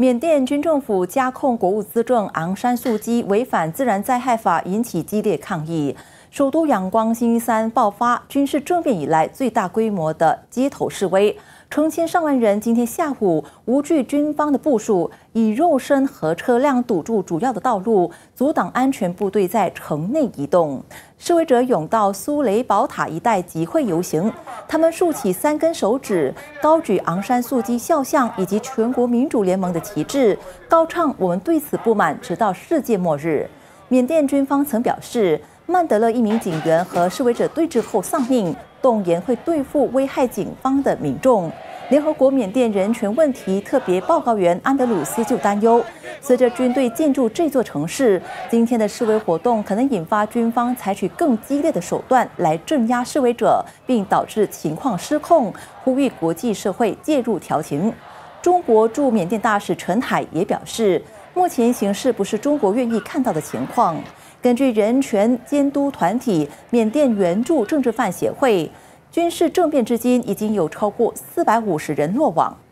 缅甸军政府加控国务资政昂山素姬违反自然灾害法，引起激烈抗议。首都仰光星期三爆发军事政变以来最大规模的街头示威，成千上万人今天下午无惧军方的部署，以肉身和车辆堵住主要的道路，阻挡安全部队在城内移动。示威者涌到苏雷宝塔一带集会游行，他们竖起3根手指，高举昂山素姬肖像以及全国民主联盟的旗帜，高唱"我们对此不满，直到世界末日"。缅甸军方曾表示，曼德勒一名警员和示威者对峙后丧命，动言会对付危害警方的民众。联合国缅甸人权问题特别报告员安德鲁斯就担忧，随着军队进驻这座城市，今天的示威活动可能引发军方采取更激烈的手段来镇压示威者，并导致情况失控，呼吁国际社会介入调停。中国驻缅甸大使陈海也表示，目前形势不是中国愿意看到的情况。根据人权监督团体缅甸援助政治犯协会，军事政变至今已经有超过450人落网。